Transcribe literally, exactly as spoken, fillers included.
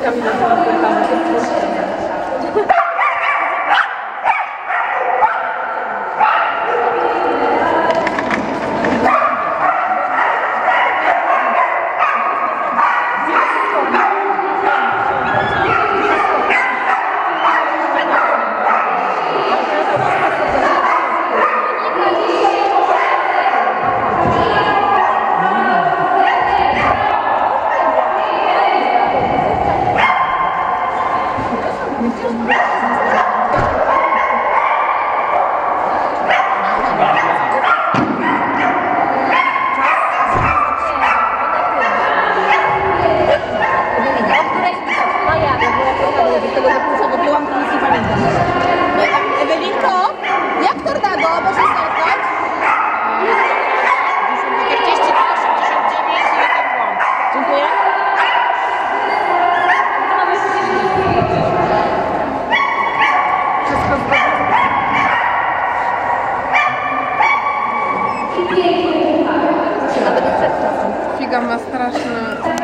Kamila zapytamy. Ewelinko, jak tornado? Możesz startać? czterdzieści dwa, osiemdziesiąt dziewięć i jeden błąd. Dziękuję. Wszystko zgodnie. Nawet przed czasem. Figa ma straszne...